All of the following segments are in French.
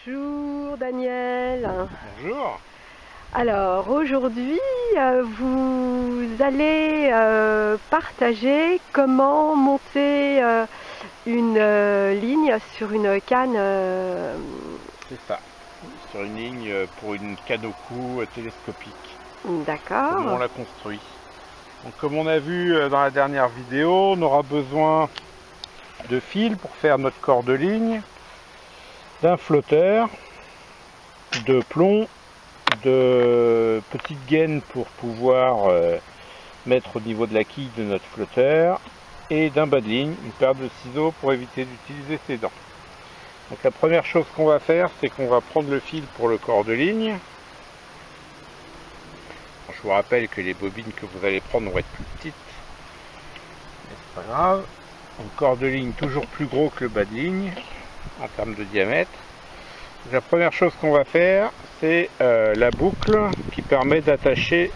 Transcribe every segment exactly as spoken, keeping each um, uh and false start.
Bonjour Daniel. Bonjour. Alors aujourd'hui euh, vous allez euh, partager comment monter euh, une euh, ligne sur une canne. Euh... C'est ça, sur une ligne pour une canne au cou télescopique. D'accord. Comment on la construit. Donc comme on a vu dans la dernière vidéo, on aura besoin de fils pour faire notre corps de ligne, d'un flotteur, de plomb, de petites gaines pour pouvoir euh, mettre au niveau de la quille de notre flotteur, et d'un bas de ligne, une paire de ciseaux pour éviter d'utiliser ses dents. Donc la première chose qu'on va faire, c'est qu'on va prendre le fil pour le corps de ligne. Bon, je vous rappelle que les bobines que vous allez prendre vont être plus petites, mais c'est pas grave. Donc corps de ligne toujours plus gros que le bas de ligne en termes de diamètre. Donc, la première chose qu'on va faire, c'est euh, la boucle qui permet d'attacher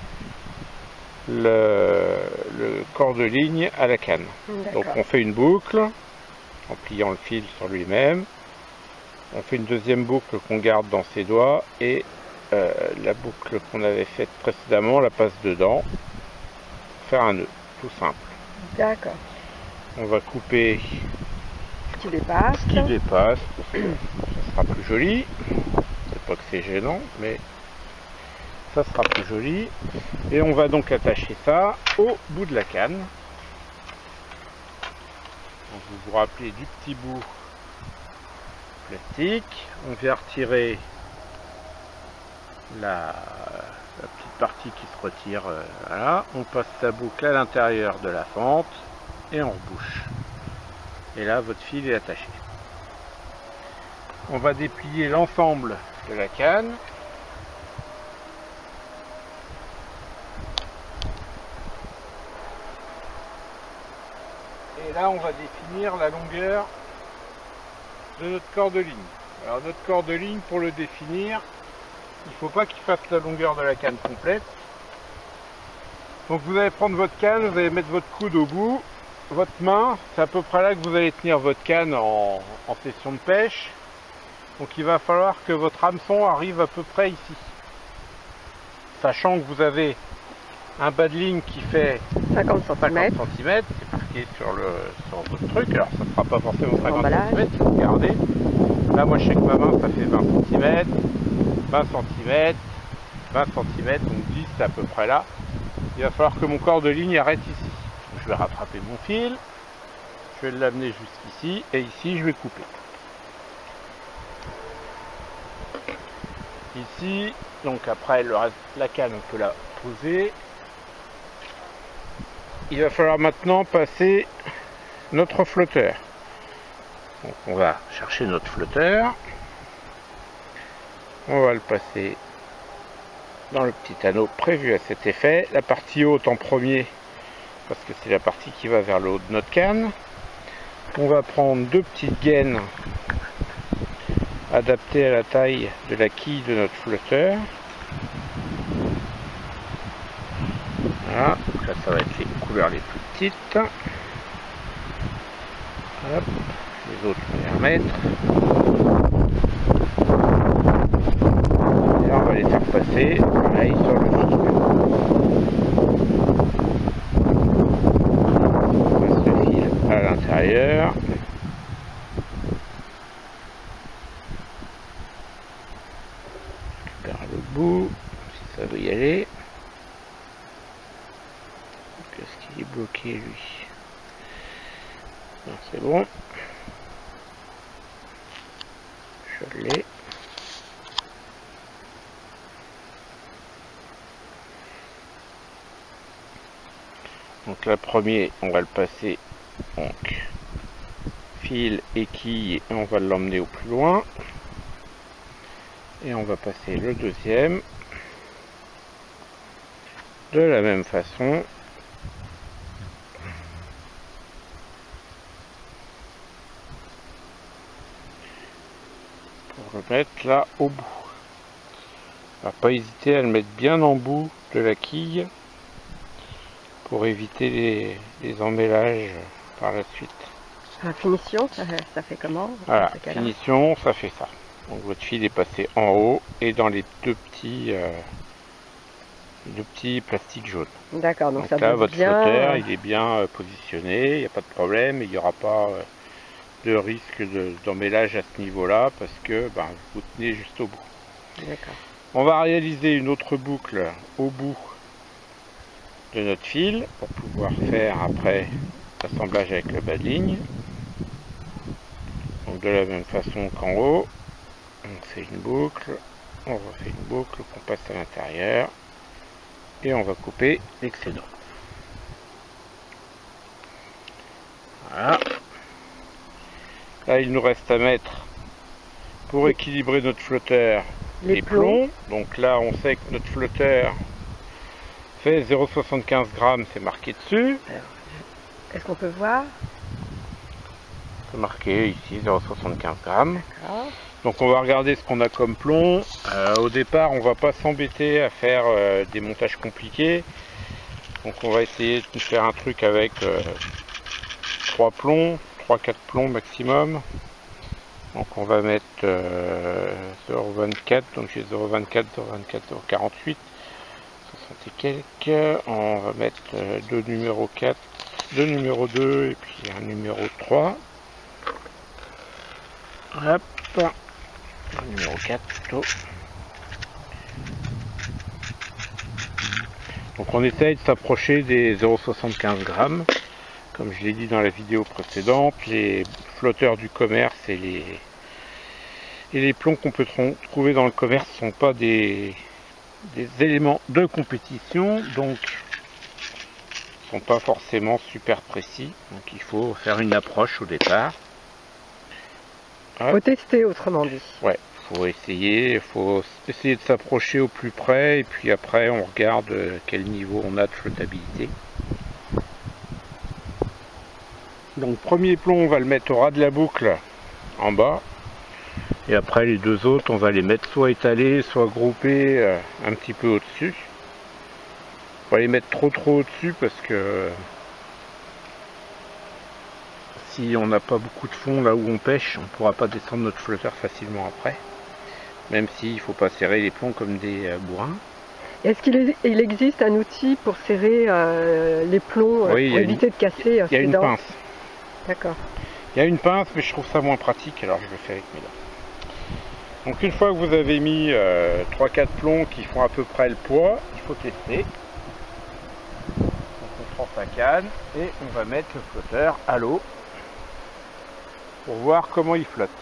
le, le corps de ligne à la canne. Donc on fait une boucle en pliant le fil sur lui-même. On fait une deuxième boucle qu'on garde dans ses doigts et euh, la boucle qu'on avait faite précédemment, la passe dedans, faire un nœud, tout simple. D'accord. On va couper Ce qui dépasse. Ce qui dépasse, parce que ça sera plus joli. C'est pas que c'est gênant, mais ça sera plus joli. Et on va donc attacher ça au bout de la canne. Donc vous vous rappelez du petit bout plastique. On vient retirer la, la petite partie qui se retire. Euh, voilà. On passe sa boucle à l'intérieur de la fente et on rebouche. Et là, votre fil est attaché. On va déplier l'ensemble de la canne. Et là, on va définir la longueur de notre corps de ligne. Alors, notre corps de ligne, pour le définir, il ne faut pas qu'il fasse la longueur de la canne complète. Donc, vous allez prendre votre canne, vous allez mettre votre coude au bout. Votre main, c'est à peu près là que vous allez tenir votre canne en, en session de pêche. Donc il va falloir que votre hameçon arrive à peu près ici. Sachant que vous avez un bas de ligne qui fait cinquante centimètres, c'est marqué sur, le, sur votre truc. Alors ça ne sera pas forcément cinquante centimètres, si vous regardez. Là moi je sais que ma main ça fait vingt centimètres, vingt centimètres, vingt centimètres, donc dix c'est à peu près là. Il va falloir que mon corps de ligne arrête ici. Je vais rattraper mon fil, je vais l'amener jusqu'ici, et ici je vais couper. Ici, donc après le reste de la canne, on peut la poser. Il va falloir maintenant passer notre flotteur. Donc on va chercher notre flotteur. On va le passer dans le petit anneau prévu à cet effet. La partie haute en premier, parce que c'est la partie qui va vers le haut de notre canne. On va prendre deux petites gaines adaptées à la taille de la quille de notre flotteur. Voilà, donc là ça va être les couleurs les plus petites. Hop, les autres on va les remettre. Et là on va les faire passer pareil sur le fil. À l'intérieur. Je récupère le bout, si ça veut y aller. Qu'est-ce qu'il est bloqué lui? Non, c'est bon. Je l'ai. Donc la première, on va le passer. Donc, fil et quille, et on va l'emmener au plus loin. Et on va passer le deuxième. De la même façon. Pour le mettre là au bout. On va pas hésiter à le mettre bien en bout de la quille. Pour éviter les, les emmêlages par la suite. La finition, ça, ça fait comment? Voilà, finition, ça fait ça. Donc votre fil est passé en haut et dans les deux petits, euh, deux petits plastiques jaunes. D'accord, donc, donc ça là, bouge votre bien. flotteur, il est bien euh, positionné, il n'y a pas de problème, il n'y aura pas euh, de risque d'emmêlage à ce niveau-là parce que ben, vous tenez juste au bout. D'accord. On va réaliser une autre boucle au bout de notre fil pour pouvoir faire après l'assemblage avec le bas de ligne. Donc de la même façon qu'en haut, on fait une boucle, on refait une boucle qu'on passe à l'intérieur et on va couper l'excédent. Voilà. Là il nous reste à mettre pour équilibrer notre flotteur les, les plombs. plombs. Donc là on sait que notre flotteur fait zéro virgule soixante-quinze grammes, c'est marqué dessus. Est-ce qu'on peut voir? C'est marqué ici zéro virgule soixante-quinze grammes. D'accord. Donc on va regarder ce qu'on a comme plomb. Euh, au départ on va pas s'embêter à faire euh, des montages compliqués. Donc on va essayer de faire un truc avec euh, trois plombs, trois quatre plombs maximum. Donc on va mettre euh, zéro virgule vingt-quatre, donc j'ai zéro virgule vingt-quatre, zéro virgule vingt-quatre, zéro virgule quarante-huit, soixante et quelques. On va mettre euh, deux numéro quatre, deux numéro deux et puis un numéro trois. Hop, numéro quatre plutôt. Donc on essaye de s'approcher des zéro virgule soixante-quinze grammes. Comme je l'ai dit dans la vidéo précédente, les flotteurs du commerce et les, et les plombs qu'on peut trouver dans le commerce ne sont pas des, des éléments de compétition, donc ne sont pas forcément super précis. Donc il faut faire une approche au départ. Il faut tester, autrement dit. Ouais, faut essayer, faut essayer de s'approcher au plus près et puis après on regarde quel niveau on a de flottabilité. Donc premier plomb on va le mettre au ras de la boucle en bas et après les deux autres on va les mettre soit étalés soit groupés euh, un petit peu au dessus. On va les mettre trop trop au dessus parce que si on n'a pas beaucoup de fond là où on pêche, on ne pourra pas descendre notre flotteur facilement après. Même s'il ne faut pas serrer les plombs comme des euh, bourrins. Est-ce qu'il il existe un outil pour serrer euh, les plombs, oui, pour éviter une, de casser euh, Il y a une dents. pince. D'accord. Il y a une pince, mais je trouve ça moins pratique, alors je le fais avec mes dents. Donc une fois que vous avez mis euh, trois quatre plombs qui font à peu près le poids, il faut tester. Donc on prend sa canne et on va mettre le flotteur à l'eau pour voir comment il flotte.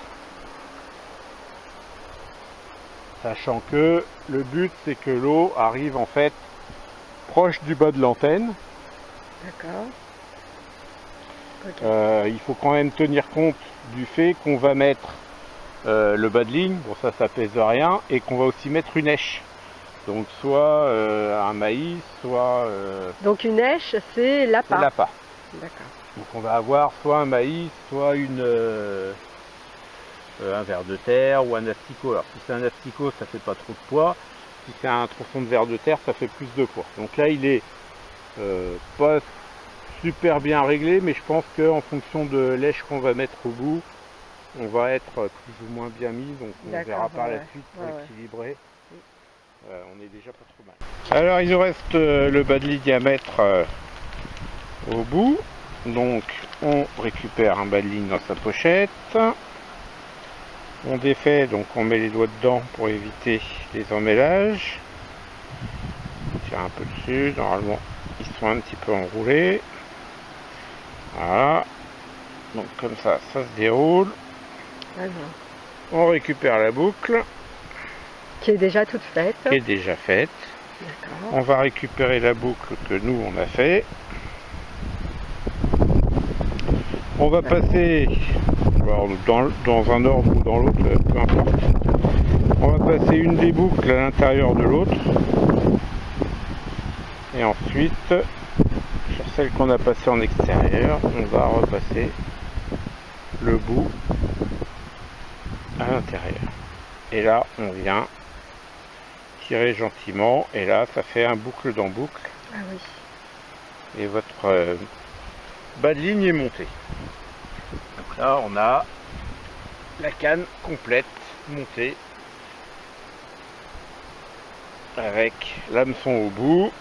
Sachant que le but c'est que l'eau arrive en fait proche du bas de l'antenne. D'accord. Okay. Euh, il faut quand même tenir compte du fait qu'on va mettre euh, le bas de ligne, bon ça ça pèse rien, et qu'on va aussi mettre une èche. Donc soit euh, un maïs, soit... Euh, Donc une èche c'est l'appât. C'est l'appât. D'accord. Donc on va avoir soit un maïs, soit une, euh, euh, un ver de terre ou un asticot. Alors si c'est un asticot ça fait pas trop de poids, si c'est un tronçon de ver de terre ça fait plus de poids. Donc là il est euh, pas super bien réglé, mais je pense qu'en fonction de l'èche qu'on va mettre au bout, on va être plus ou moins bien mis, donc on verra par ouais, la suite pour ouais, équilibrer. Ouais. Euh, on est déjà pas trop mal. Alors il nous reste euh, le bas de ligne à mettre euh, au bout, donc on récupère un bas de ligne dans sa pochette, on défait, donc on met les doigts dedans pour éviter les emmêlages, on tire un peu dessus, normalement ils sont un petit peu enroulés. Voilà, donc comme ça, ça se déroule. Alors. On récupère la boucle. Qui est déjà toute faite. Qui est déjà faite. On va récupérer la boucle que nous on a fait. On va passer dans, dans un ordre ou dans l'autre, peu importe. On va passer une des boucles à l'intérieur de l'autre. Et ensuite, sur celle qu'on a passée en extérieur, on va repasser le bout à l'intérieur. Et là, on vient tirer gentiment, et là, ça fait un boucle dans boucle. Ah oui. Et votre euh, bas de ligne est monté. Donc là, on a la canne complète monter avec l'hameçon au bout,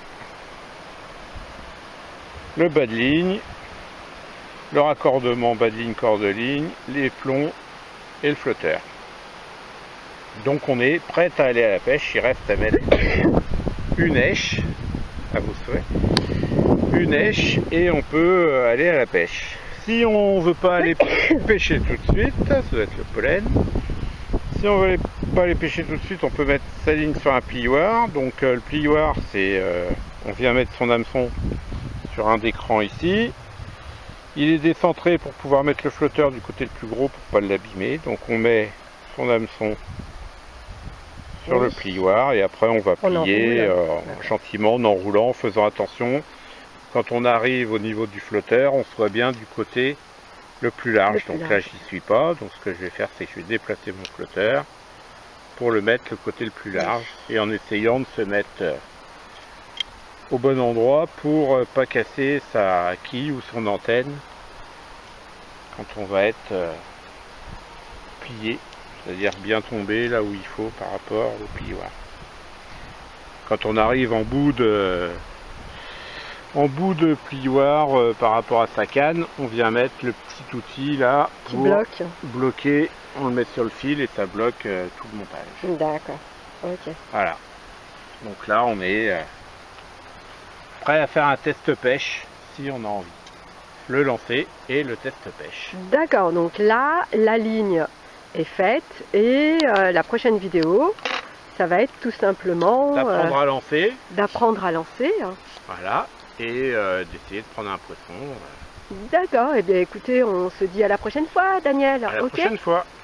le bas de ligne, le raccordement bas de ligne, corde de ligne, les plombs et le flotteur. Donc on est prêt à aller à la pêche. Il reste à mettre une èche, à vos souhaits, une èche, et on peut aller à la pêche. Si on veut pas aller pêcher tout de suite, ça doit être le pollen. Si on veut pas aller pêcher tout de suite, on peut mettre sa ligne sur un plioir. Donc euh, le plioir, c'est, euh, on vient mettre son hameçon sur un écran ici. Il est décentré pour pouvoir mettre le flotteur du côté le plus gros pour pas l'abîmer. Donc on met son hameçon sur oui. le plioir et après on va plier on euh, gentiment en enroulant, en faisant attention. Quand on arrive au niveau du flotteur, on soit bien du côté le plus large. Le plus donc large. Là j'y suis pas, donc ce que je vais faire c'est que je vais déplacer mon flotteur pour le mettre le côté le plus large et en essayant de se mettre euh, au bon endroit pour euh, pas casser sa quille ou son antenne quand on va être euh, plié, c'est-à-dire bien tomber là où il faut par rapport au plioir. Quand on arrive en bout de en bout de plioir euh, par rapport à sa canne, on vient mettre le petit outil là pour bloque. bloquer, on le met sur le fil et ça bloque euh, tout le montage. D'accord, ok. Voilà, donc là on est euh, prêt à faire un test pêche si on a envie. Le lancer et le test pêche. D'accord, donc là la ligne est faite et euh, la prochaine vidéo ça va être tout simplement d'apprendre euh, à lancer. D'apprendre à lancer. Hein. Voilà. Et euh, d'essayer de prendre un poisson. D'accord, et eh bien écoutez, on se dit à la prochaine fois, Daniel. À la okay. prochaine fois.